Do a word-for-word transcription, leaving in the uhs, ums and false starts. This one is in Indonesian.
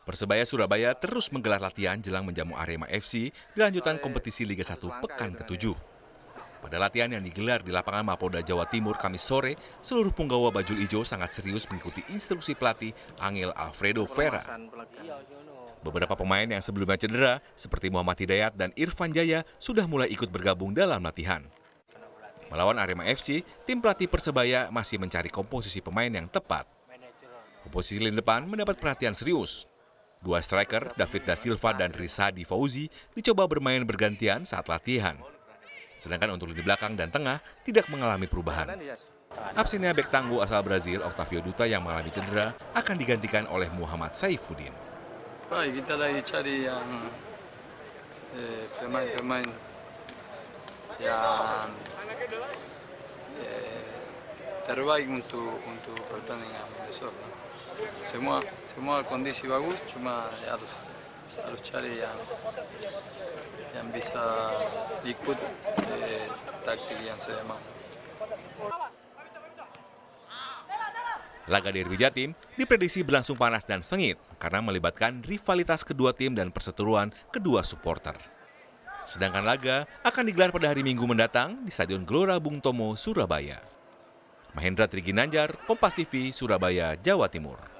Persebaya Surabaya terus menggelar latihan jelang menjamu Arema F C di lanjutan kompetisi Liga satu pekan ketujuh. Pada latihan yang digelar di lapangan Mapolda Jawa Timur Kamis sore, seluruh punggawa bajul ijo sangat serius mengikuti instruksi pelatih Angel Alfredo Vera. Beberapa pemain yang sebelumnya cedera, seperti Muhammad Hidayat dan Irfan Jaya, sudah mulai ikut bergabung dalam latihan. Melawan Arema F C, tim pelatih Persebaya masih mencari komposisi pemain yang tepat. Komposisi lini depan mendapat perhatian serius. Dua striker, David Da Silva dan Rizadi Fauzi, dicoba bermain bergantian saat latihan. Sedangkan untuk lini belakang dan tengah tidak mengalami perubahan. Absennya bek tangguh asal Brazil, Octavio Duta yang mengalami cedera, akan digantikan oleh Muhammad Saifuddin. Baik, kita lagi cari yang eh, pemain-pemain yang eh, terbaik untuk untuk pertandingan besok. Semua semua kondisi bagus, cuma harus harus cari yang yang bisa ikut eh, taktik yang saya mau. Laga derby Jatim diprediksi berlangsung panas dan sengit karena melibatkan rivalitas kedua tim dan perseteruan kedua supporter. Sedangkan laga akan digelar pada hari Minggu mendatang di Stadion Gelora Bung Tomo, Surabaya. Mahendra Triginanjar, Kompas T V, Surabaya, Jawa Timur.